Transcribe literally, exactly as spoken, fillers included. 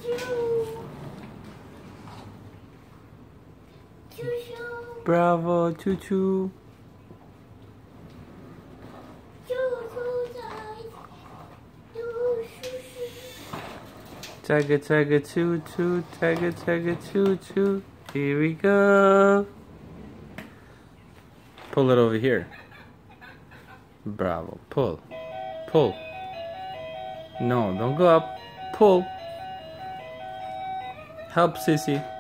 Bravo, choo choo. Tagga tagga choo choo, tagga tagga choo choo. Here we go. Pull it over here. Bravo. Pull. Pull. No, don't go up. Pull. Help, sissy.